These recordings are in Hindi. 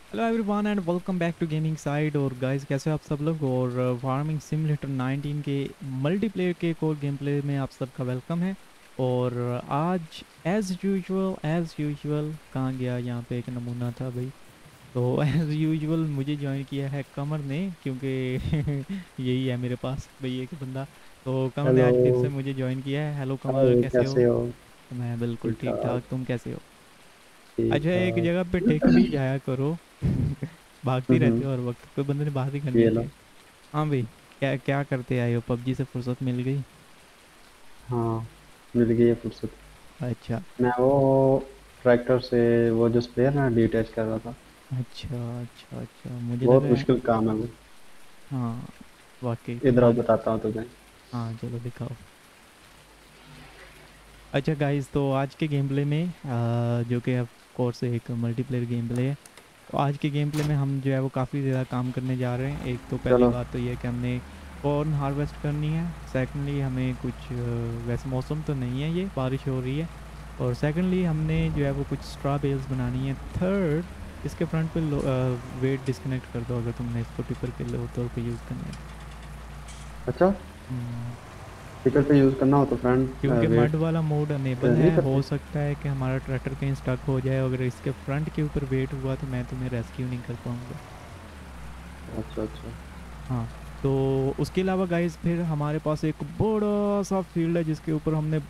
Hello everyone and welcome back to gaming side. और गाइस कैसे हो आप सब लोग। और फार्मिंग सिमुलेटर 19 के मल्टीप्लेयर के कोर गेम प्ले में आप सबका वेलकम है। और आज एज़ यूजुअल कहाँ गया, यहाँ पे एक नमूना था भाई। तो एज़ यूजुअल मुझे ज्वाइन किया है कमर ने, क्योंकि यही है मेरे पास भाई एक बंदा। तो कमर ने हेलो। आज फिर से मुझे ज्वाइन किया है। हेलो कमर, हाय, कैसे हो? कैसे हो? मैं बिल्कुल ठीक ठीक ठाक। ठाक, तुम कैसे हो? ठीक अच्छा, एक ठाक। जगह पे टिक भी जाया करो। भागती रहती हम्म। हो हर वक्त, कोई बंदे ने बात ही करनी ये होती लो। है। हाँ भाई, क्या क्या करते आए हो? पबजी से फुर्सत मिल गई? हाँ, मिल गई है फुर्सत। अच्छा मैं वो ट्रैक्टर से वो जो स्प्रेयर ना डिटैच कर रहा था। अच्छा अच्छा अच्छा, मुझे बहुत लगा है। मुश्किल काम है वो। हाँ वाकई इधर आओ तुम्हारे। बताता हूँ तुझे। हाँ चलो दिखाओ। अच्छा गाइस, तो आज के गेम प्ले में जो कि ऑफ कोर्स एक मल्टीप्लेयर गेम प्ले है। तो आज के गेम प्ले में हम जो है वो काफ़ी ज़्यादा काम करने जा रहे हैं। एक तो पहली चलो। बात तो ये है कि हमने कॉर्न हार्वेस्ट करनी है। सेकेंडली हमें कुछ वैसे मौसम तो नहीं है, ये बारिश हो रही है। और सेकेंडली हमने जो है वो कुछ स्ट्रॉ बेल्स बनानी है। थर्ड, इसके फ्रंट पे वेट डिस्कनेक्ट कर दो अगर तुमने इसको टिपर के तौर पे यूज़ करना है तो। अच्छा, हम्म, टिकट पे यूज करना हो तो फ्रंट क्योंकि मड वेट वाला मोड अनेबल नहीं है, हो करते। सकता है कि हमारा ट्रैक्टर कहीं स्टक हो जाए। अगर इसके फ्रंट के ऊपर वेट हुआ तो मैं तुम्हें रेस्क्यू नहीं कर पाऊंगा। अच्छा अच्छा। हाँ, तो उसके अलावा गाइस फिर हमारे पास एक बड़ा सा फील्ड है जिसके ऊपर हमने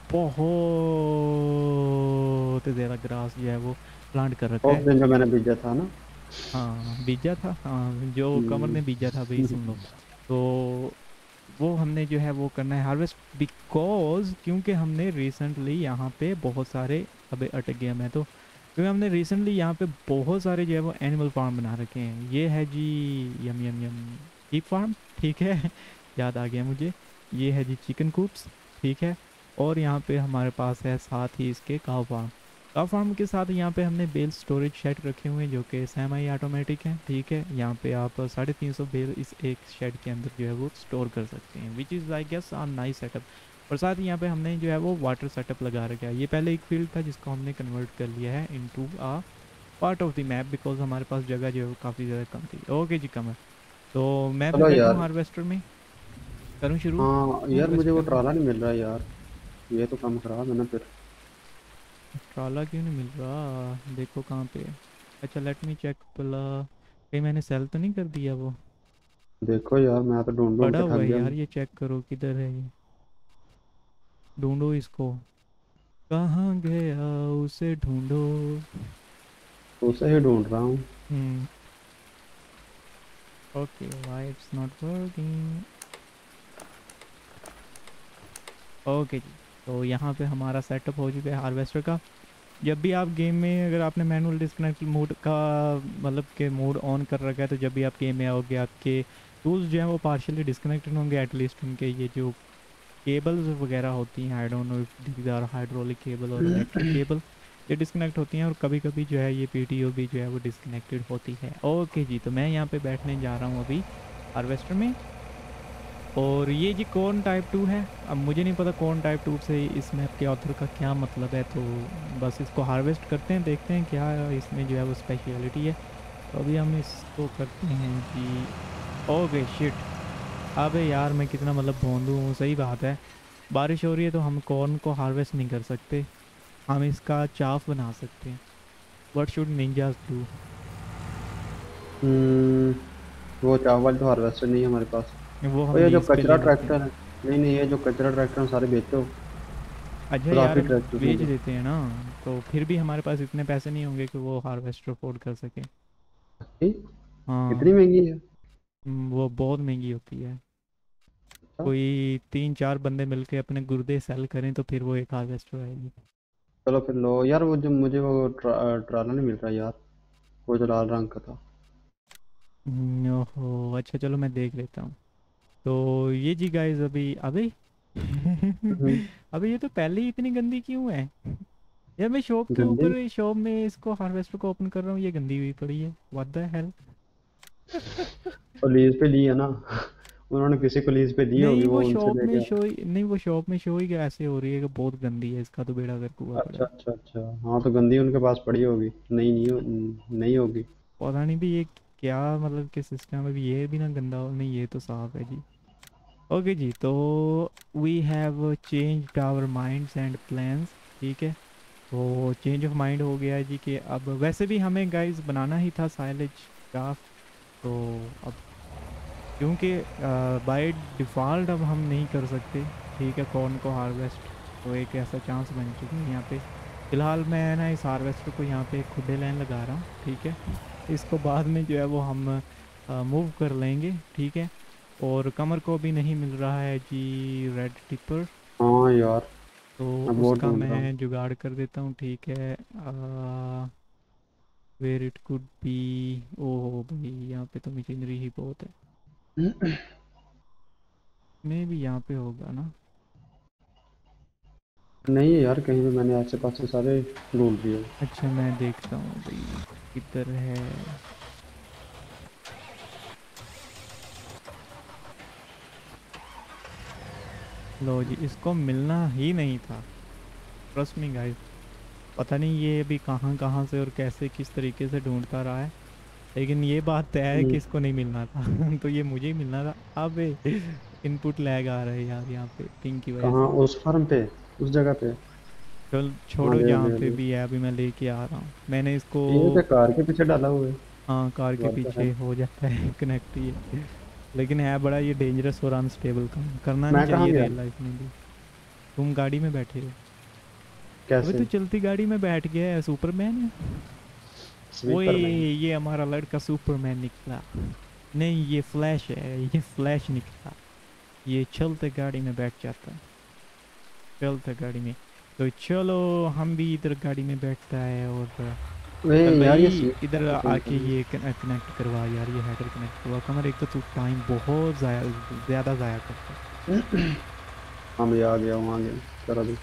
बहुत ज़्यादा ग्रास जो है वो प्लांट कर रखा उस है। दिन जो मैंने भेजा था ना। हाँ बीजा था, हाँ जो कमर हम्म। ने बीजा था भाई, सुन लो। तो वो हमने जो है वो करना है हार्वेस्ट, बिकॉज क्योंकि हमने रिसेंटली यहाँ पे बहुत सारे, अबे अटक गया मैं तो, क्योंकि हमने रिसेंटली यहाँ पे बहुत सारे जो है वो एनिमल फार्म बना रखे हैं। ये है जी, यम यम यम, शीप फार्म, ठीक है। याद आ गया मुझे। ये है जी चिकन कूप्स, ठीक है। और यहाँ पे हमारे पास है साथ ही इसके काव फार्म। काव फार्म के साथ यहाँ पे हमने बेल स्टोरेज शेड रखे हुए हैं जो कि सेमी ऑटोमेटिक हैं, ठीक है। यहाँ पे आप 350 बेल इस एक शेड के अंदर जो है वो स्टोर कर सकते हैं, which is I guess a nice setup. और साथ ही यहाँ पे हमने जो है वो वाटर सेटअप लगा रखा है। ये पहले एक फील्ड था जिसको हमने कन्वर्ट कर लिया है into a part of the map, because हमारे पास जगह जो है वो काफ़ी ज़्यादा कम थी। ओके जी कमर, तो मैं फिर चलो बैठूँ यार। हार्वेस्टर में, करूँ शुरू हाँ यार, मुझे हार्वेस्ट वो करना। ट्राला नहीं मिल रहा यार। ये तो काम खराब है ना फिर। ट्राला क्यों नहीं मिल रहा? देखो कहाँ पे है। अच्छा लेट मी चेक भला, कहीं मैंने सेल तो नहीं कर दिया वो? देखो यार, मैं तो ढूंढ ढूंढ पड़ा के हुआ थक है गया। यार, ये चेक करो किधर है ये। ढूंढो इसको, कहाँ गया उसे ढूंढो। उसे ही ढूंढ रहा हूँ। Hmm, okay why it's not working. Okay जी, तो यहाँ पे हमारा सेटअप हो चुका है हार्वेस्टर का। जब भी आप गेम में, अगर आपने मैनुअल डिस्कनेक्ट मोड का मतलब के मोड ऑन कर रखा है, तो जब भी आप गेम में आओगे आपके टूल्स जो हैं वो पार्शियली डिस्कनेक्टेड होंगे। एटलीस्ट उनके ये जो केबल्स वगैरह होती हैं, I don't know if these are hydraulic cable और इलेक्ट्रिक केबल, ये डिस्कनेक्ट होती हैं। और कभी कभी जो है ये पीटीओ भी जो है वो डिस्कनेक्टेड होती है। ओके जी, तो मैं यहाँ पे बैठने जा रहा हूँ अभी हार्वेस्टर में। और ये जी कौन टाइप 2 है। अब मुझे नहीं पता कौन टाइप 2 से इस मैप के ऑथर का क्या मतलब है, तो बस इसको हार्वेस्ट करते हैं, देखते हैं क्या इसमें जो है वो स्पेशलिटी है। तो अभी हम इसको करते हैं जी। ओके शिट, अबे यार मैं कितना मतलब भोंदू हूँ, सही बात है। बारिश हो रही है तो हम कॉर्न को हार्वेस्ट नहीं कर सकते, हम इसका चाफ बना सकते हैं। What should ninjas do? Hmm. वो चावल तो हार्वेस्टर नहीं है हमारे पास। वो और हम ये जो लीज पे कचरा ले लेते हैं। ट्रैक्टर है। नहीं नहीं, ये जो कचरा ट्रैक्टर है सारे बेचो। अच्छा यार काफी ट्रैक्टर हैं बेच जो। देते हैं ना, तो फिर भी हमारे पास इतने पैसे नहीं होंगे कि वो हार्वेस्टर अफोर्ड कर सके। नहीं, इतनी हाँ, महंगी है? वो बहुत महंगी होती है। अच्छा। कोई 3-4 बंदे मिलके अपने गुर्दे सेल करें तो फिर वो एक हार्वेस्टर आएगी। चलो फिर लो यार, वो जो मुझे वो ट्राला नहीं मिल रहा यार। वो जो लाल रंग का था। ओहो अच्छा, चलो मैं देख लेता हूँ। तो ये जी गाइस अभी अभी हम्म। अभी ये तो पहले ही इतनी गंदी क्यों है? यार मैं शॉप के गंदी। ऊपर, शॉप में इसको हार्वेस्टर को ओपन कर रहा हूँ, ये गंदी हुई पड़ी है। What the hell. और लीज पे ली है ना। उन्होंने किसी को लीज पे दी होगी, नहीं वो वो उनसे शॉप में लेके शो ही नहीं, वो शॉप में शो ही ऐसे हो रही है कि बहुत गंदी है, इसका तो बेड़ा गर्क हुआ पड़ा अच्छा है। अच्छा अच्छा, हाँ तो गंदी उनके पास पड़ी होगी। नहीं नहीं नहीं होगी। पता नहीं भी ये क्या मतलब कि सिस्टम है, भी ये भी ना गंदा हो, नहीं ये तो साफ है जी। ओके जी, तो we have changed our minds and plans, ठीक है। तो चेंज ऑफ माइंड हो गया है जी, कि अब वैसे भी हमें गाइस बनाना ही था साइलेज क्राफ्ट। तो अब क्योंकि बाय डिफ़ॉल्ट अब हम नहीं कर सकते, ठीक है, कॉर्न को हार्वेस्ट। तो एक ऐसा चांस बन चुका है यहाँ पे। फ़िलहाल मैं ना इस हार्वेस्टर को यहाँ पे खुदे लाइन लगा रहा हूँ, ठीक है। इसको बाद में जो है वो हम मूव कर लेंगे, ठीक है। और कमर को भी नहीं मिल रहा है जी रेड टिपर। हाँ यार, तो मैं बहुत उसका ढूंढ रहा हूँ। मैं जुगाड़ कर देता हूँ, ठीक है। Where it could be. ओहो भाई, यहाँ पे तो मशीनरी ही बहुत है। मे भी यहाँ पे होगा ना। नहीं है यार, कहीं भी मैंने आसे पास से सारे ढूंढ लिए। अच्छा मैं देखता हूँ भाई, किधर है। लो जी, इसको मिलना ही नहीं था। Trust me guys. पता नहीं ये अभी कहाँ कहाँ से और कैसे किस तरीके से ढूंढता रहा है, लेकिन ये बात तय है हम्म, कि इसको नहीं मिलना था। तो ये मुझे ही मिलना था। अबे इनपुट लैग आ रहा है यार यहाँ पे पिंग की वजह कहाँ? से। उस फार्म पे, उस जगह पे? चल हाँ, छोड़ो, दे जहाँ दे पे दे। भी है अभी मैं लेके आ रहा हूँ, मैंने इसको। ये तो कार के पीछे डाला हुआ है। हाँ कार के वर्क है। पीछे हो जाता है कनेक्ट ये। लेकिन है बड़ा ये डेंजरस और अनस्टेबल काम, करना नहीं मैं कहाँ चाहिए गया? रियल लाइफ में भी। तुम गाड़ी में बैठे हो। अबे कैसे? तू चलती गाड़ी में बैठ गया है, सुपरमैन है। ओए स्वीपर मैन। ये हमारा लड़का सुपरमैन निकला। नहीं ये फ्लैश है, ये फ्लैश निकला। ये चलते गाड़ी में बैठ जाता है, चलते गाड़ी में। तो चलो हम भी इधर गाड़ी में बैठता है। और वे चल यार, ये भाई स्वीपर इधर कैसे चलता आके है? ये कनेक्ट करवा यार, ये हेडर कनेक्ट करवा कमर। एक तो तू टाइम बहुत ज़्यादा ज़ाया करता है। हाँ मैं आ गया हूँ, आ गया। करा दो।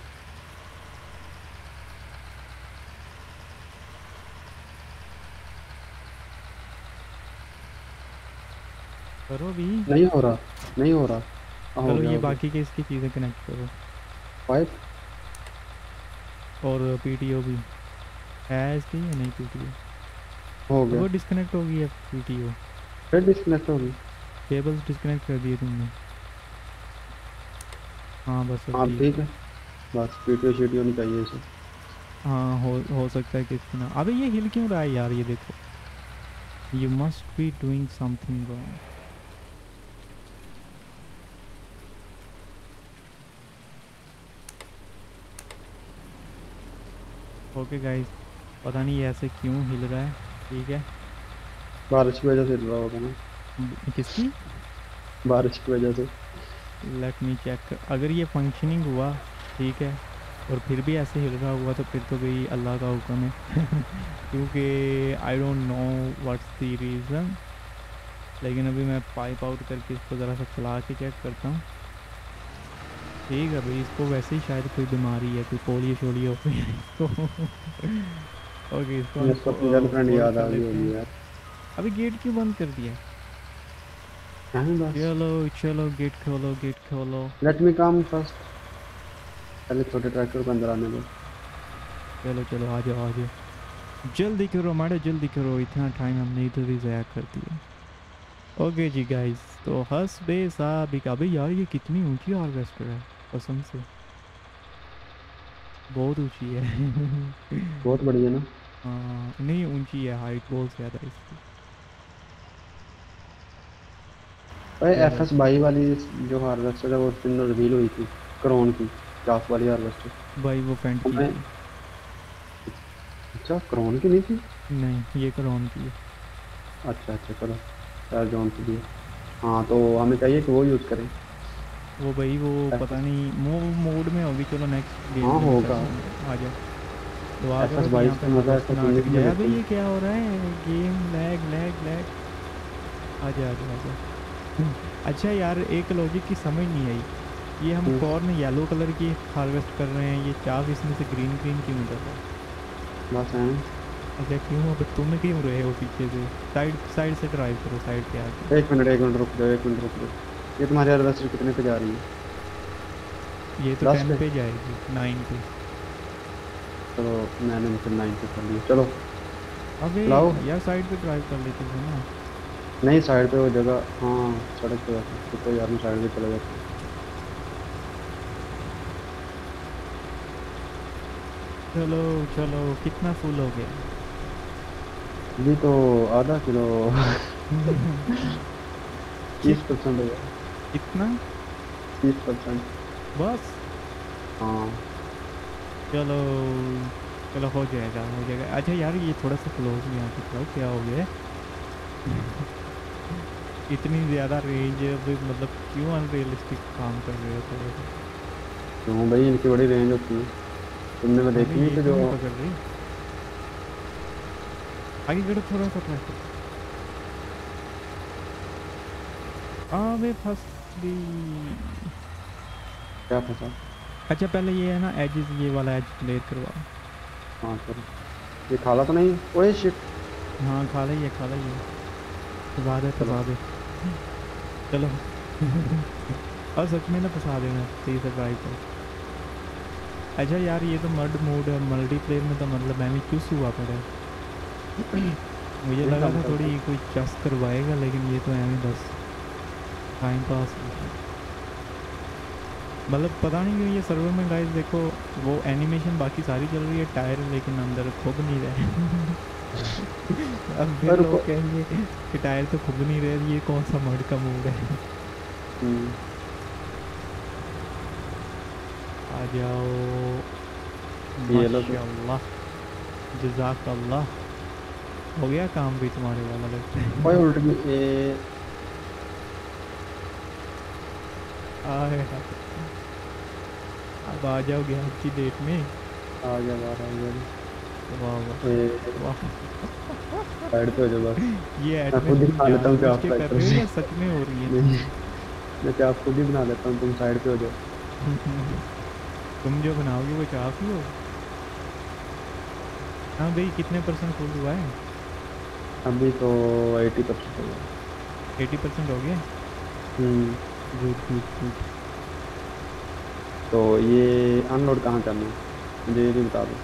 करो भी। नहीं हो रहा, नहीं हो रहा। हाँ, हो चलो गया, ये हो गया। बाकी के इसकी चीज़ें कनेक्ट करो। पाइप। और पीटीओ भी है इसकी या नहीं पीटीओ। हो अब गया। वो डिस्कनेक्ट हो गई है पीटीओ। फिर डिस्कनेक्ट होगी। केबल्स डिस्कनेक्ट कर दिए तुमने। हाँ बस अब हाँ ठीक ठीक है। है। बस वीडियो शीडियो नहीं चाहिए इसे। हाँ हो सकता है कि इसकी ना। अबे ये हिल क्यों रहा है यार, ये देखो। You must be doing something wrong. Okay guys, पता नहीं ये ऐसे क्यों हिल रहा है, ठीक है। बारिश की वजह से हिल रहा होगा ना। किसकी। बारिश की वजह से। Let me check. अगर ये फंक्शनिंग हुआ, ठीक है, और फिर भी ऐसे हिल रहा हुआ तो फिर तो भाई अल्लाह का हुक्म है। क्योंकि I don't know what's the reason. लेकिन अभी मैं पाइप आउट करके इसको ज़रा सा चला के चेक करता हूँ। ठीक है भाई, इसको वैसे ही शायद कोई बीमारी है, कोई पोलियो शोलियो हो गया है इसको। ओके इसको हम इसको अपनी गर्लफ्रेंड फोल्ड याद कर आ गई लेते होगी हैं। यार। अभी गेट क्यों बंद कर दिया। हैं बस। चलो चलो गेट खोलो, गेट खोलो। Let me come first. पहले छोटे ट्रैक्टर को अंदर आने दो। चलो चलो आ जाओ आ जाओ। जल्दी करो माड़े जल्दी करो, इतना टाइम हमने इधर ही ज़ाया कर दिया। ओके जी गाइस, तो हंस बे साहब अबे यार ये कितनी ऊंची हार्वेस्टर है, कसम से बहुत ऊंची है। बहुत बढ़िया ना। हाँ नहीं ऊंची है, हाइट बहुत ज़्यादा है इसकी। अरे एफ चलो एस बाई वाली जो हार्वेस्टर है वो उस दिन रिवील हुई थी, क्रोन की, क्राफ्ट वाली हार्वेस्टर। भाई वो फेंट की हमें। थी। अच्छा, क्रोन की नहीं थी? नहीं ये करोन की है। अच्छा अच्छा, चलो। यार जॉन की भी है। हाँ, तो हमें चाहिए कि वो यूज़ करें। वो भाई वो एफ पता एस। नहीं मोड में होगी, चलो नेक्स्ट गेम हाँ प्ले में कर होगा। लेंगे। आ जाओ दुआ एफ एस करो कि बाईस यहाँ पे का मज़ा ऐसा हार्वेस्टर ना अटक ज़िंदगी में जाए। लेते भाई हैं। ये क्या हो रहा है, गेम लैग लैग लैग। आ जा आ जा आ जा। अच्छा यार एक लॉजिक की समझ नहीं आई। ये हम हम्म, कॉर्न येलो कलर की हार्वेस्ट कर रहे हैं, ये चाफ इसमें से ग्रीन ग्रीन क्यों निकल रहा है। बस हैं। अच्छा क्यों, अब तुम क्यों रहे हो पीछे से। साइड साइड से ड्राइव करो, साइड पे आके। एक मिनट रुक जाओ, एक मिनट रुक जाओ। ये तुम्हारी हार्वेस्टर कितने पे जा रही है? ये तो 10 10 पे? पे जाएगी, 9 पे। चलो, मैंने फिर 9 पे कर लिया, चलो। अबे चलाओ। यार साइड पे ड्राइव कर लेते थे ना। नहीं साइड पे वो जगह, हाँ सड़क पे वैसे तो यार मैं साइड पे चला जाता हूँ। चलो चलो, कितना फुल हो गया? अभी तो आधा किलो। कि 30% हो गया। कितना? 30%। बस। हाँ। चलो चलो, हो जाएगा हो जाएगा। अच्छा यार, ये थोड़ा सा क्लोज में आके जाओ, क्या हो गया है? इतनी ज़्यादा रेंज अभी, मतलब क्यों अनरियलिस्टिक काम कर रहे हो थोड़ा सा? क्यों भाई, इनकी बड़ी रेंज होती है। तुमने मैं अबे देखी नहीं ये कि क्यों जो। नहीं पकड़ रही? आगे बढ़ो थोड़ा सा, ट्रैफिक। अबे फंस गई। क्या फंसा? अच्छा पहले ये है ना एजेस, ये वाला एज क्लियर करवाओ। हाँ चलो। ये खाला तो नहीं, ओए शिट। हाँ खा ली है, खा ली है। फंसा दे चलो। फंसा दे। चलो। और सच में ना फंसा देना, सही से ट्राई कर। अच्छा यार, ये तो मड मोड है, मल्टीप्लेयर में तो मतलब मैं भी चुस हुआ पड़ा है। मुझे नहीं लगा काम था करता। थोड़ी कोई चस करवाएगा, लेकिन ये तो ऐਵੇਂ बस टाइम पास हो रहा है। मतलब पता नहीं क्यों ये सर्वर में गाइस देखो, वो एनिमेशन बाकी सारी चल रही है, टायर लेकिन अंदर खुब नहीं रहे। अब फिर ओए लोग रुको। कहेंगे कि टायर तो खुब नहीं रहे, ये कौन सा मड का मूड है। हम्म। आ जाओ। ये लो तो। माशाल्लाह। जज़ाकल्लाह। हो गया काम भी तुम्हारे वाला लगता ओए है। उल्ट गई ये। आए हाय। अब आ जाओगे आज की डेट में। आ गया बाहर, आ गया। वाह वाह ये वाह। साइड पे हो जाओ बस। ये मैं एडमिन खुद ही तुम बना लेता हूँ कि जानबूझ आप के ट्राई कर रहे हो करोगे। या सच में हो रही है? नहीं, मैं क्या आप खुद ही बना लेता हूँ, तुम साइड पे हो जाओ। तुम जो बनाओगे वो चाफ ही हो। हाँ भाई, कितने परसेंट फुल हुआ है? अभी तो 80% हो गया। 80% हो गया। हम्म। Good good good. तो ये अनलोड कहाँ करना है, मुझे ये भी बता दो।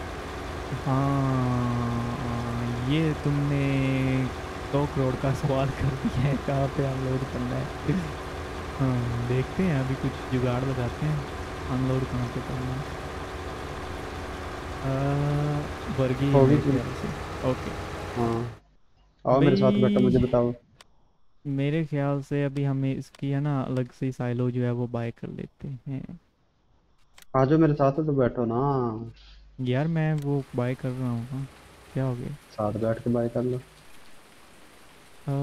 हाँ ये तुमने 100 करोड़ का सवाल कर दिया है, कहाँ पे अनलोड करना है। हाँ देखते हैं, अभी कुछ जुगाड़ लगाते हैं। अनलोड कहाँ पे करना है? वर्गी है होगी मेरे तुम। ख्याल से। ओके। हाँ। आओ मेरे साथ बैठो, भाई मुझे बताओ। मेरे ख्याल से अभी हमें इसकी है ना अलग से साइलो जो है वो बाय कर लेते हैं। आ जाओ मेरे साथ तो बैठो ना। यार मैं वो बाय कर रहा हूँ ना। क्या हो गया? साथ बैठ के बाय कर लो। अ,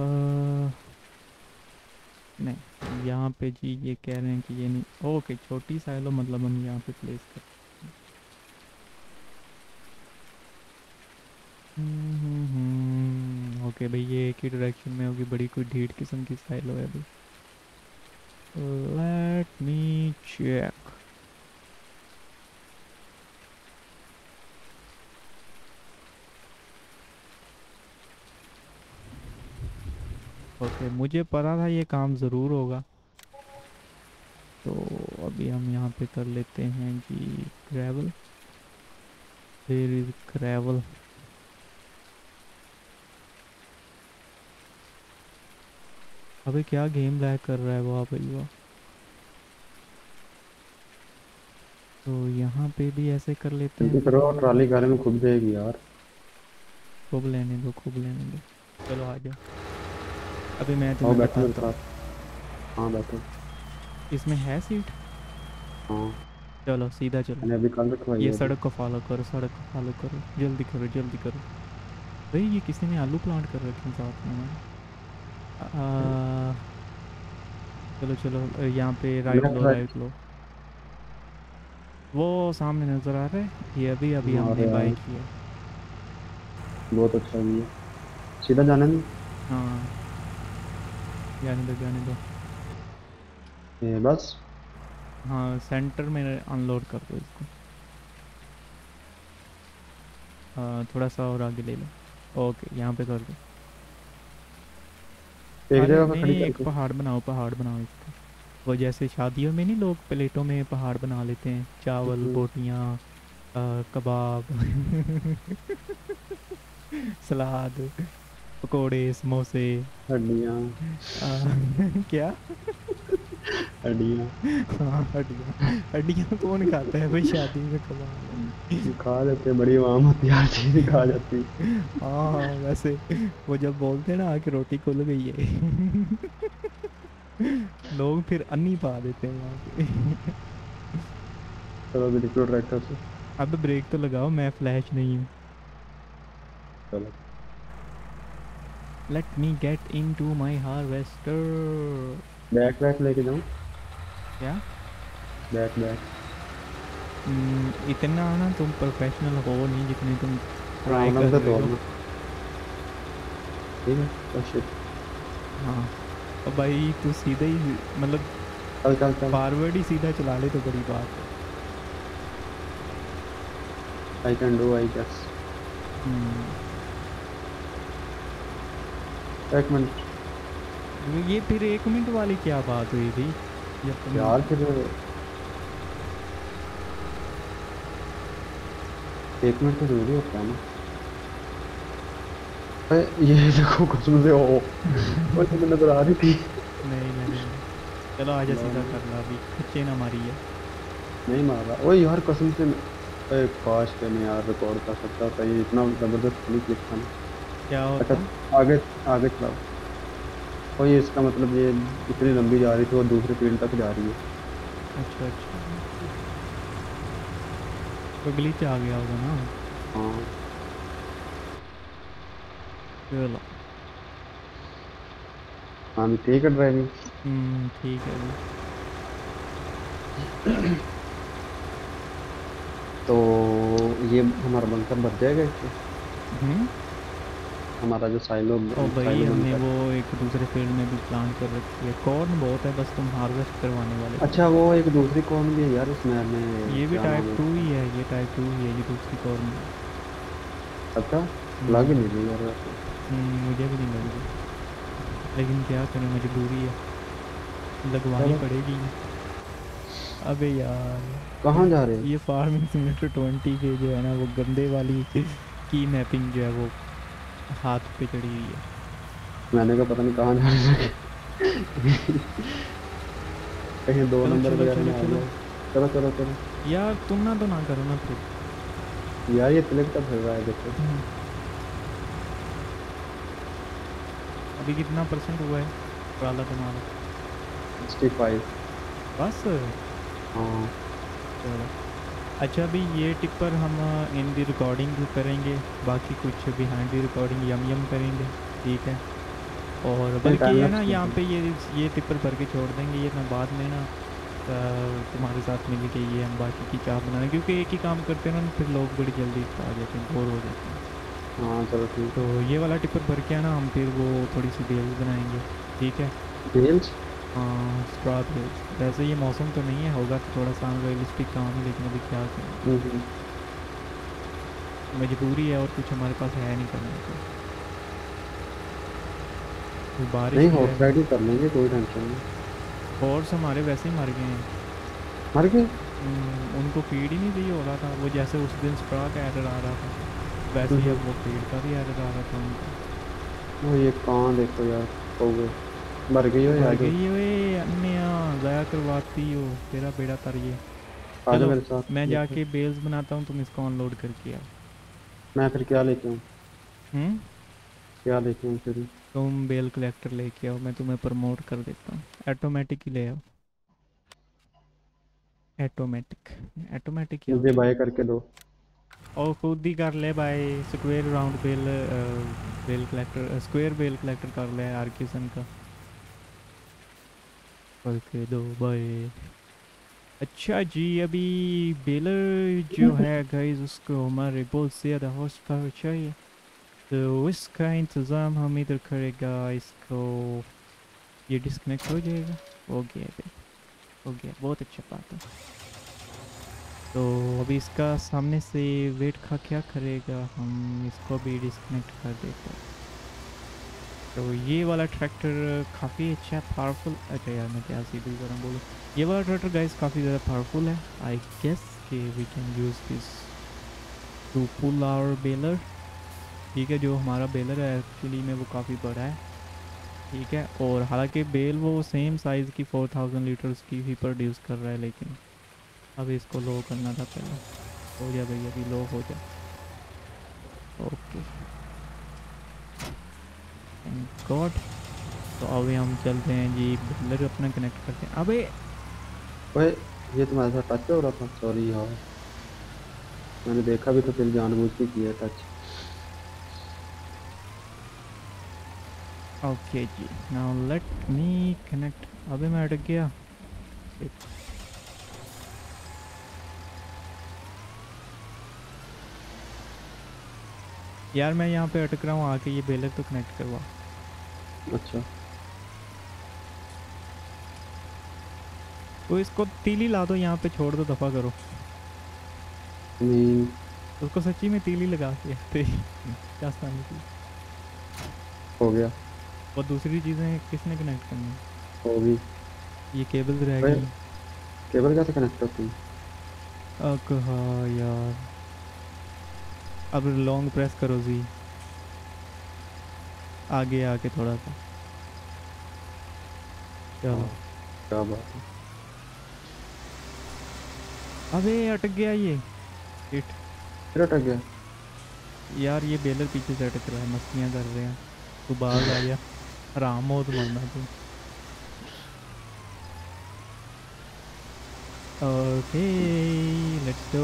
नहीं यहाँ पे जी ये कह रहे हैं कि ये नहीं। ओके, छोटी साइलो मतलब हम यहाँ पे प्लेस कर। ओके भाई, ये एक ही डायरेक्शन में होगी, बड़ी कोई ढीठ किस्म की साइलो है अभी। Late me check. ओके, मुझे पता था ये काम ज़रूर होगा। तो अभी हम यहाँ पे कर लेते हैं जी ग्रेवल। There is gravel. अबे क्या गेम लैग कर रहा है, वाह भाई वाह। तो यहाँ पे भी ऐसे कर लेते हैं जल्दी फिर। करो, ट्रॉली गाड़ी में घुस जाएगी यार। खूब लेने दो, खूब लेने दो। चलो आ जाओ। अभी मैं आओ तुम्हें बैठो मेरे बताता हूँ। साथ। हाँ बैठो। इसमें है सीट? हाँ। चलो सीधा चलो। मैंने अभी कल रखवाई ये है अभी। सड़क को फॉलो करो, सड़क को फॉलो करो, जल्दी करो जल्दी करो। भाई ये किसी ने आलू प्लांट कर रखे हैं साथ में हमारे। चलो चलो, यहाँ पे राइट लेफ्ट लो राइट। राइट लो। वो सामने नज़र आ रहा है, ये अभी अभी और हमने बाय यार किया है। बहुत अच्छा भी है। सीधा जाने में। हाँ जाने दो जाने दो। ये बस। हाँ सेंटर में अनलोड कर दो इसको। थोड़ा सा और आगे ले लो। ओके यहाँ पे कर दो। एक अरे जगह पे नहीं खड़ी नहीं, एक करके। पहाड़ बनाओ, पहाड़ बनाओ इसका। वो जैसे शादियों में नहीं लोग प्लेटों में पहाड़ बना लेते हैं, चावल हम्म। बोटियाँ, कबाब। सलाद, पकोड़े, समोसे। हड्डियाँ। आ, क्या? हड्डियाँ। हाँ हड्डियाँ। हड्डियाँ कौन खाता है भाई शादी में, कमाल है। खा लेते, बड़ी आम होती है, हर चीज खा जाती। हाँ वैसे वो जब बोलते हैं ना आके रोटी खुल गई है लोग फिर अन्नी पा देते हैं वहां पे। चलो अभी निकलो ट्रैक्टर से। अब ब्रेक तो लगाओ, मैं फ्लैश नहीं हूँ। चलो। Let me get into my harvester. Back back लेके जाऊँ? क्या? Back back. इतना ना तुम प्रोफेशनल हो नहीं जितने तुम ट्राई आराम कर से रहे हो। तोड़ना। ठीक है। Oh shit। हाँ। और भाई तू सीधा ही मतलब चल चल चल। फॉरवर्ड ही सीधा चला ले तो बड़ी बात है। I can do I guess. Hmm. एक मिनट। ये फिर 1 मिनट वाली क्या बात हुई थी जब तुम। यार फिर 1 मिनट तो जरूरी होता है ना। अरे ये देखो कसम से, ओ वो तो मैंने नजर आ रही थी। नहीं नहीं नहीं। चलो आजा लो सीधा ना। कर ला, अभी खच्चे ना मारी है। नहीं मार रहा, ओए यार कसम से अरे काश के मैं यार रिकॉर्ड कर सकता था, ये इतना जबरदस्त क्लिक क्लिक था ना। क्या अच्छा। होता? आगे। आगे चलाओ। और ये इसका मतलब ये इतनी लंबी जा रही थी और दूसरे फील्ड तक जा रही है। अच्छा अच्छा। तो ग्लिच आ गया होगा ना। हाँ। चलो। हाँ भी ठीक है ड्राइविंग। ठीक है अभी। तो ये हमारा बंकर भर जाएगा इससे। हम्म। हमारा जो साइलो और भाई साइलो हमने बंकर। वो एक दूसरे फील्ड में भी प्लान कर रखी है, कॉर्न बहुत है, बस तुम हार्वेस्ट करवाने वाले अच्छा जाओ। वो एक दूसरी कौन भी है यार इस मैप में, ये भी क्या नाम टाइप है 2 उसका? ही है, ये टाइप 2 ही है, ये दूसरी कॉर्न है। अच्छा। लग ही हम्म। नहीं रही यार वैसे। मुझे भी नहीं लग रही, लेकिन क्या करें, मजबूरी है, लगवानी चलो। पड़ेगी। अबे यार, कहाँ जा रहे हो? ये फार्मिंग सिमुलेटर 20 के जो है ना वो गंदे वाली की मैपिंग जो है वो हाथ पे चढ़ी हुई है। मैंने कहा पता नहीं कहाँ जा रहे थे। कहीं दो चलो नंबर चलो वगैरह चलो में आ चलो। गया। चलो चलो चलो। यार तुम ना तो ना करो ना फिर। यार ये तिलक का फिर रहा है देखो। हम्म, अभी कितना परसेंट हुआ है ट्राला तुम्हारा? 65। बस। हाँ। चलो। अच्छा अभी ये टिप्पर हम इन दी रिकॉर्डिंग करेंगे, बाकी कुछ बिहाइंड दी रिकॉर्डिंग यम यम करेंगे। ठीक है। और नहीं बल्कि टाइम ये ना लैप्स यहाँ कीजिए। पे ये टिप्पर भर के छोड़ देंगे, ये ना बाद में ना तुम्हारे साथ मिल के ये हम बाकी की चाह बनाने, क्योंकि एक ही काम करते हैं ना फिर लोग बड़ी जल्दी आ जाते हैं, बोर हो जाते हैं। हाँ चलो ठीक तो है। ये वाला टिप्पर भर के आना, हम फिर वो थोड़ी सी बेल्स बनाएंगे। ठीक है। बेल्स। हाँ स्ट्रॉ बेल्स, वैसे ये मौसम तो नहीं है, होगा तो थोड़ा सा अनरियलिस्टिक काम है, लेकिन अभी क्या करें, हम्म। मजबूरी है और कुछ हमारे पास है नहीं करने को। तो बारिश नहीं जो हॉर्स है, राइडिंग कर लेंगे, कोई टेंशन नहीं। हॉर्स हमारे वैसे ही मर गए हैं। मर गए? उनको फीड ही नहीं दी हो रहा था, वो जैसे उस दिन स्ट्रॉ का एरर आ रहा था वैसे ही हम्म। अब वो फीड का भी एरर आ रहा था उनका। वो ये कहाँ देखो यार। कौवे। मर गई हो मर आ जाओ। गई वे अन्य, ज़ाया करवाती हो, तेरा बेड़ा तर ये। आ जाओ चलो मेरे साथ मैं देखो। जाके बेल्स बनाता हूँ, तुम इसको ऑनलोड करके आओ। मैं फिर क्या लेके आऊँ? हम्म। क्या लेके आऊँ फिर? तुम बेल कलेक्टर लेके आओ, मैं तुम्हें प्रमोट कर देता हूँ, ऑटोमेटिक ही ले आओ। ऑटोमेटिक। ऑटोमेटिक क्या मुझे होता है? बाय करके दो। और खुद ही कर ले भाई, square round bale, bale collector, square bale collector कर ले आर्किसन का, करके दो भाई। अच्छा जी, अभी बेलर जो है गाइस उसको हमारे बहुत ज़्यादा हॉर्स पावर चाहिए, तो इसका इंतज़ाम हम इधर करेगा इसको। ये डिस्कनेक्ट हो जाएगा। हो गया भाई, हो गया, बहुत अच्छा बात है। तो अभी इसका सामने से वेट का क्या करेगा, हम इसको भी डिस्कनेक्ट कर देते हैं। तो ये वाला ट्रैक्टर काफ़ी अच्छा पावरफुल, अच्छा यार मैं क्या सीधी तरह बोलूँ, ये वाला ट्रैक्टर गाइस काफ़ी ज़्यादा पावरफुल है। आई गेस कि we can use this to pull our baler. ठीक है। जो हमारा बेलर है एक्चुअली में वो काफ़ी बड़ा है, ठीक है। और हालांकि बेल वो सेम साइज़ की 4000 लीटर्स की ही प्रोड्यूस कर रहा है, लेकिन अब इसको लो करना था पहले। हो जा भाई, अभी लो हो जा। Okay, thank God. तो अभी हम चलते हैं जी, बेलर अपना कनेक्ट करते हैं। अबे ओए, ये तुम्हारे साथ टच हो रहा था, सॉरी यार। मैंने देखा भी तो फिर जानबूझ के किया टच। ओके जी, नाउ लेट मी कनेक्ट। अबे मैं अटक गया। Shit. यार मैं यहाँ पे अटक रहा हूँ, आके ये बेलर तो कनेक्ट करवा। अच्छा। तो इसको तीली ला दो यहाँ पे, छोड़ दो, दफ़ा करो नहीं। उसको। सच्ची में तीली लगा के तेरी क्या स्थान की। हो गया। और दूसरी चीज़ें किसने कनेक्ट करनी है? होगी। ये केबल रह ओए, गई। केबल कैसे कनेक्ट होती है? हाँ यार, अब लॉन्ग प्रेस करो जी, आगे आके थोड़ा सा। हाँ, चलो। क्या बात है। अबे अटक गया ये। शिट। फिर अटक गया। यार ये बेलर पीछे से अटक रहा है, मस्तियाँ कर रहे हैं। तू बाज आ जा, हराम हो तो मरना तू। Okay, let's go.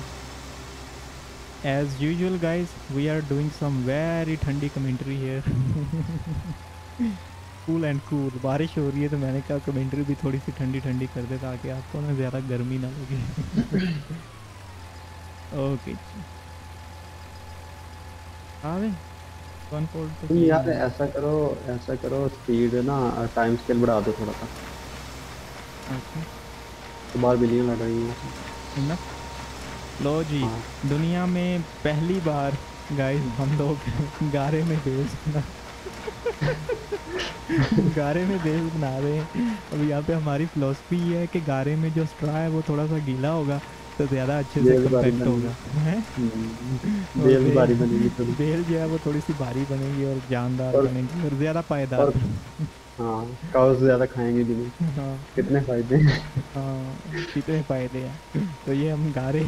As usual guys, we are doing some very ठंडी commentary here. Cool and cool. बारिश हो रही है तो मैंने कहा कमेंट्री भी थोड़ी सी ठंडी ठंडी कर दे, ताकि आपको ना ज़्यादा गर्मी ना लगे। ओके, आवे 1 4 तो तुम किया ही यार मैंने। ऐसा करो, ऐसा करो, स्पीड ना, टाइम स्केल बढ़ा दो थोड़ा सा। ओके, तो बाहर बिल्लियाँ लड़ रही हैं। इनफ। लो जी, हाँ। दुनिया में पहली बार गाइस हम लोग गारे में बेस बना गारे में बेस बना रहे हैं। अब यहाँ पे हमारी फिलोसफी ये है कि गारे में जो स्ट्रा है वो थोड़ा सा गीला होगा तो ज़्यादा अच्छे से बेल भारी कंपैक्ट बनेगी। होगा, हैं। और बेल भारी बनेगी थोड़ी। बेल जो है वो थोड़ी सी भारी बनेगी और जानदार और बनेगी और ज़्यादा पायदार। और हाँ, काउस ज्यादा खाएंगे भी नहीं। हाँ। कितने फायदे हैं। हाँ, कितने फायदे हैं। तो ये हम गारे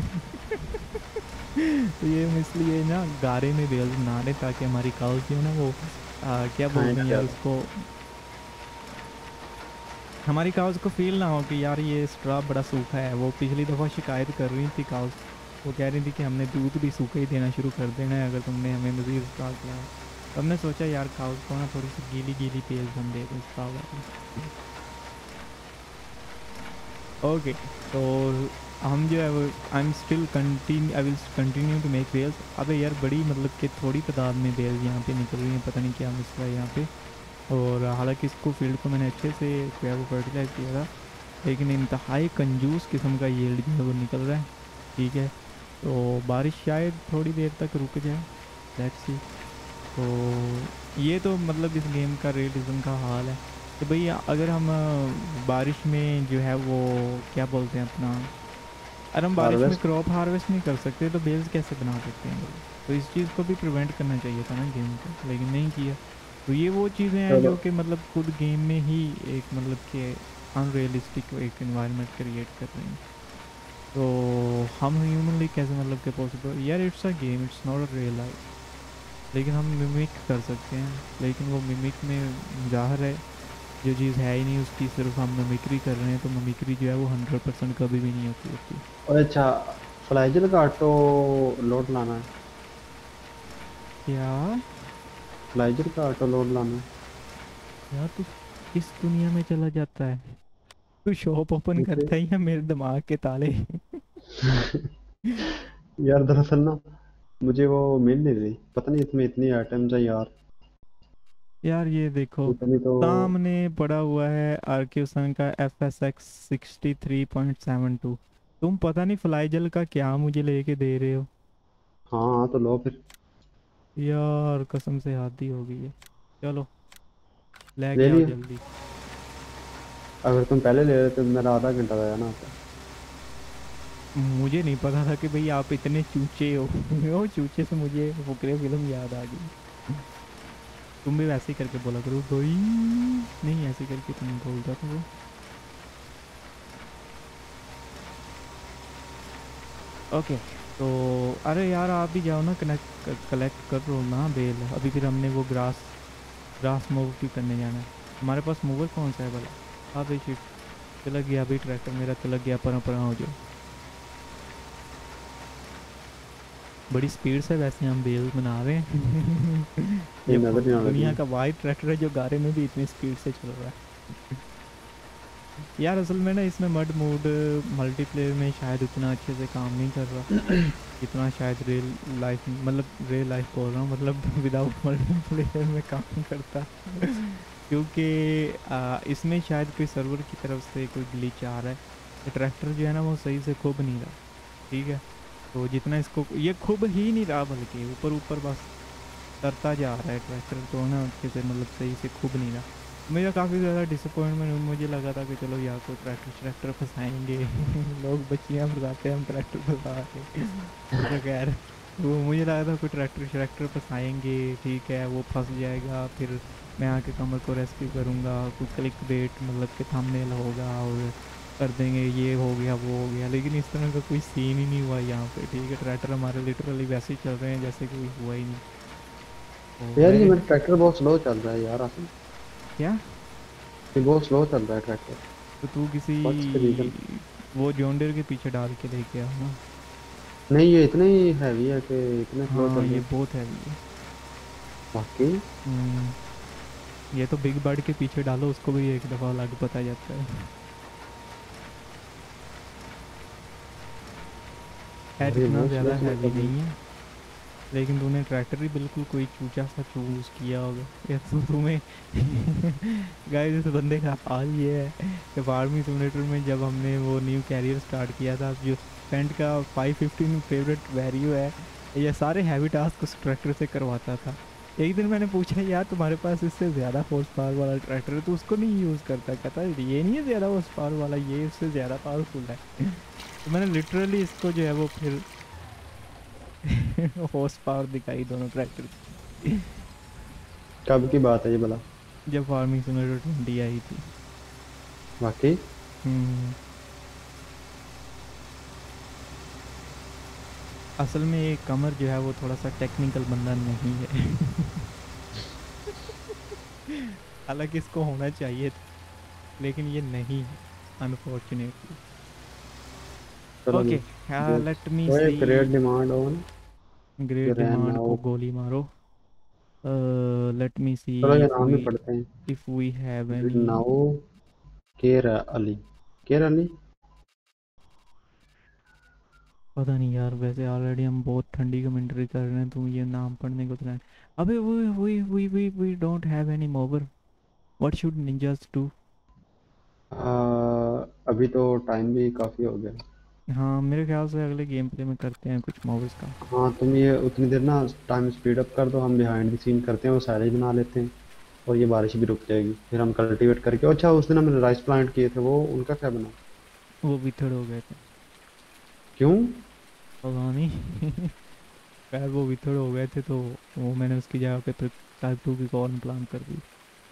तो ये हम इसलिए ना गारे में बेल बना रहे, ताकि हमारी काउस जो है ना वो क्या खाएं बोलते ना हैं यार ज्यादा। उसको, हमारी काउस को फील ना हो कि यार ये स्ट्रॉ बड़ा सूखा है। वो पिछली दफ़ा शिकायत कर रही थी काउस, वो कह रही थी कि हमने दूध भी सूखा ही देना शुरू कर देना है अगर तुमने हमें मज़ीद स्ट्रॉ किया। तो हमने सोचा यार काउस को ना थोड़ी सी गीली गीली पेज हम दे दें स्ट्रॉ वाली। ओके, तो हम जो है वो I will continue to make bales. अबे यार बड़ी मतलब कि थोड़ी तादाद में बेल्स यहाँ पे निकल रही हैं, पता नहीं क्या मसला है यहाँ पे। और हालांकि इसको फील्ड को मैंने अच्छे से जो है वो फर्टिलाइज़ किया था, लेकिन इंतहाई कंजूस किस्म का यील्ड जो है वो निकल रहा है, ठीक है। तो बारिश शायद थोड़ी देर तक रुक जाए, लेट्स सी। तो ये तो मतलब इस गेम का रियलिज्म का हाल है कि भाई अगर हम बारिश में जो है वो क्या बोलते हैं अपना, अगर हम बारिश में हार्वेस्ट। क्रॉप हार्वेस्ट नहीं कर सकते तो बेल्स कैसे बना सकते हैं भाई? तो इस चीज़ को भी प्रिवेंट करना चाहिए था ना गेम को, लेकिन नहीं किया। तो ये वो चीज़ें हैं चलो। जो कि मतलब खुद गेम में ही एक मतलब कि अनरियलिस्टिक एक इन्वायरमेंट क्रिएट कर रही हैं। तो हम ह्यूमनली कैसे मतलब कि पॉसिबल, यार it's a game, it's not a real life. लेकिन हम मिमिक कर सकते हैं, लेकिन वो मिमिक में ज़ाहिर है जो चीज़ है ही नहीं उसकी सिर्फ हम मिमिक्री कर रहे हैं, तो मिमिक्री जो है वो 100% कभी भी नहीं होती होती। और अच्छा, फ्लाइजर का ऑटो लोड लाना है। क्या? फ्लाइजर का ऑटो लोड लाना यार तू किस दुनिया में चला जाता है? तू शॉप ओपन है। करता है या मेरे दिमाग के ताले? यार दरअसल ना, मुझे वो मिल नहीं रही, पता नहीं इसमें इतनी आइटम्स है यार। यार ये देखो, इतनी तो। सामने पड़ा हुआ है आरक्यूसन का FSX 63.72। तुम पता नहीं फ्लाईजल का क्या मुझे लेके दे रहे हो। हाँ, तो लो फिर। यार कसम से हद ही हो गई है। चलो ले लेके आओ लिया। जल्दी। अगर तुम पहले ले लेते तो मेरा आधा घंटा जाया ना आता। मुझे नहीं पता था कि भाई आप इतने चूचे हो। वो चूचे से मुझे फुकरे फिल्म याद आ गई। तुम भी वैसे ही करके बोला करो भाई। नहीं, ऐसे करके तुम बोलता था वो। ओके। तो अरे यार आप भी जाओ ना, कनेक्ट कलेक्ट कर लो ना बेल। अभी फिर हमने वो ग्रास ग्रास मूव भी करने जाना है। हमारे पास मूवर कौन सा है भला? हाँ भाई शिट, चला गया अभी ट्रैक्टर मेरा, चला गया परा परा हो जाओ। बड़ी स्पीड से वैसे हम बेल बना रहे हैं। ये ये नजर नहीं आ दुनिया रही। का वाइड ट्रैक्टर है जो गारे में भी इतनी स्पीड से चल रहा है। यार असल में ना इसमें मड मोड मल्टीप्लेयर में शायद उतना अच्छे से काम नहीं कर रहा जितना शायद रियल लाइफ, मतलब रियल लाइफ बोल रहा हूँ, मतलब विदाउट मल्टीप्लेयर में काम करता। क्योंकि इसमें शायद कोई सर्वर की तरफ से कोई ग्लिच आ रहा है। ट्रैक्टर जो है ना वो सही से खूब नहीं रहा। ठीक है। तो जितना इसको ये खूब ही नहीं रहा, बल्कि ऊपर ऊपर बस करता जा रहा है ट्रैक्टर, तो ना अच्छे से मतलब सही से खूब नहीं रहा। मेरा काफ़ी ज़्यादा डिसअपॉइंटमेंट, मुझे लगा था कि चलो यार कोई ट्रैक्टर श्रैक्टर फंसाएंगे। लोग बच्चियाँ फंसाते हैं, हम ट्रैक्टर फंसा के। तो खैर, वो मुझे लगा था कोई ट्रैक्टर श्रैक्टर फंसाएंगे, ठीक है वो फंस जाएगा, फिर मैं आके कमर को रेस्क्यू करूँगा, कोई क्लिक बेट मतलब कि थंबनेल होगा और कर देंगे, ये हो गया वो हो गया। लेकिन इस तरह का कोई सीन ही नहीं हुआ यहाँ पे। ठीक है, ट्रैक्टर हमारे लिटरली वैसे ही चल रहे हैं जैसे कोई हुआ ही नहीं। तो यार ये मैं मेरा ट्रैक्टर बहुत स्लो चल रहा है यार आसिम। क्या, ये बहुत स्लो चल रहा है ट्रैक्टर। तो तू किसी व्हाट्स द रीजन? वो जॉन्डर के पीछे डाल के लेके आओ ना। नहीं ये इतना ही हैवी है कि इतना स्लो हाँ चल रहा ये है। बहुत हैवी है। बाकी हम्म, ये तो बिग बर्ड के पीछे डालो, उसको भी एक दफ़ा अलग पता जाता है। खैर यार ये इतना बहुत स्लो ज़्यादा स्लो हैवी चल रहा नहीं है। है। लेकिन तूने ट्रैक्टर ही बिल्कुल कोई चूचा सा चूज किया होगा। या तो तुम्हें गाइस इस बंदे का हाल ये है कि फार्मिंग सिमुलेटर में जब हमने वो न्यू कैरियर स्टार्ट किया था, जो पेंट का 515 फेवरेट वैल्यू है, ये सारे हैवी टास्क उस ट्रैक्टर से करवाता था। एक दिन मैंने पूछा यार तुम्हारे पास इससे ज़्यादा हॉर्स पावर वाला ट्रैक्टर है तो उसको नहीं यूज़ करता? कहता है ये नहीं है ज़्यादा हॉर्स पावर वाला, ये इससे ज़्यादा पावरफुल है। तो मैंने लिटरली इसको जो है वो फिर हॉर्स पावर दिखाई दोनों ट्रैक्टर की। कब की बात है ये भला? जब फार्मिंग सिमुलेटर 20 आई थी। बाकी हम्म, असल में ये कमर जो है वो थोड़ा सा टेक्निकल बंदा नहीं है। हालांकि इसको होना चाहिए था, लेकिन ये नहीं है अनफॉर्चुनेटली। चलो जी। ओके, लेट मी ओए see. Create demand on great grand demand now. को गोली मारो। लेट मी सी चलो ये इफ नाम वी ही पढ़ते हैं। If we have grand any. Now carefully. केर अली। पता नहीं यार, वैसे ऑलरेडी हम बहुत ठंडी कमेंट्री कर रहे हैं, तुम ये नाम पढ़ने को तो। अबे we don't have any mower. What should ninjas do? अभी तो टाइम भी काफ़ी हो गया। हाँ मेरे ख्याल से अगले गेम प्ले में करते हैं कुछ मोवर्स का। हाँ तुम ये उतनी देर ना टाइम स्पीड अप कर दो, हम बिहाइंड द सीन करते हैं, वो साइलेज बना लेते हैं और ये बारिश भी रुक जाएगी, फिर हम कल्टीवेट करके। अच्छा उस दिन हमने राइस प्लांट किए थे, वो उनका क्या बना? वो विथड़ हो गए थे। क्यों? पता नहीं। खैर वो विथड़ हो गए थे तो वो मैंने उसकी जगह पे फिर टाइप 2 की कॉर्न प्लांट कर दी।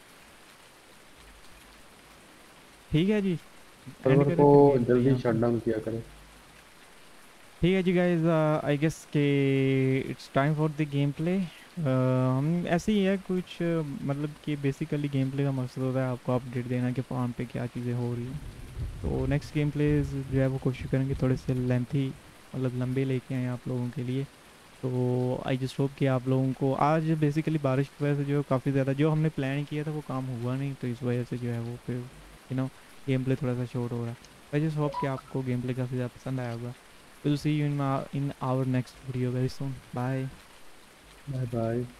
ठीक है जी, एंड सर्वर करें को फिर गेम प्ले जल्दी यहाँ शट पे। डाउन किया करें। ठीक है जी गाइस, आई गेस के it's time for the game play. हम ऐसे ही है कुछ मतलब कि बेसिकली गेम प्ले का मकसद होता है आपको अपडेट देना कि फार्म पे क्या चीज़ें हो रही हैं। तो नेक्स्ट गेम प्ले जो है वो कोशिश करेंगे थोड़े से लेंथी, मतलब लंबे लेके आए आप लोगों के लिए। तो आई जस्ट होप कि आप लोगों को आज बेसिकली बारिश की वजह से जो काफ़ी ज़्यादा जो हमने प्लान किया था वो काम हुआ नहीं, तो इस वजह से जो है वो फिर गेम प्ले थोड़ा सा शॉर्ट हो रहा है। आई जस्ट होप कि आपको गेम प्ले काफ़ी ज़्यादा पसंद आया होगा। Will see you in our next video very soon, bye. Bye bye.